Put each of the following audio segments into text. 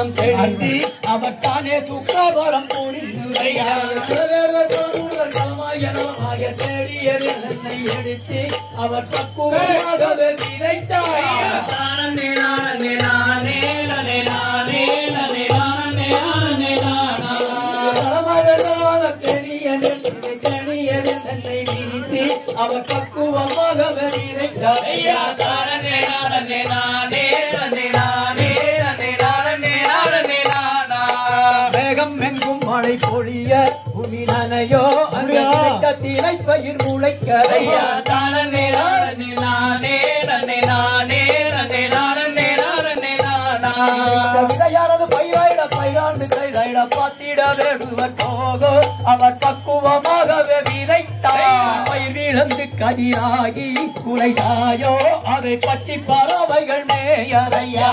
மனம் செலுத்தி அவத்தானே சுக்கவரம் புனிதமாக தேடியது என்னை எடுத்து அவர் பக்குவமாகவே விதைத்தார். அவர் பக்குவமாகவே வேகம் எங்கும் மழை பொழிய பூமி நனையோ அங்க திரை பயிர் முளைக்கரையா விதையானது பயிராயிட பயிராண்டு கைதாயிட பாத்திட வேடுவர் போகோ அவர் பக்குவமாகவே விதைத்தார். பயிர் இழந்து கதிராகி குலை சாயோ அதை பற்றி பறவைகள் மேயறையா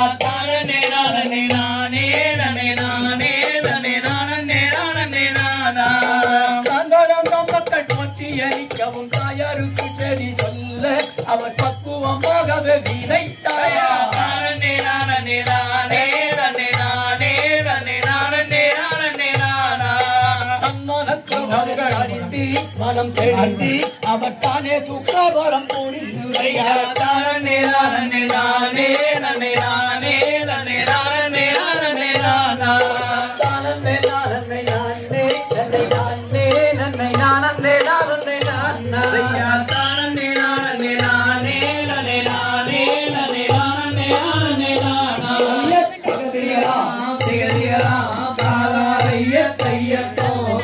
மக்கள் பற்றி எரிக்கவும் தாயாருக்கு சரி சொல்ல அவர் பக்குவமாகவே விதைத்தாயா. அறிந்து மனம் செலுத்தி அவத்தானே சுக்கவரம்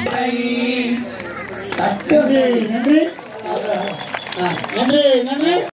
நன்றி நன்றி நன்றி.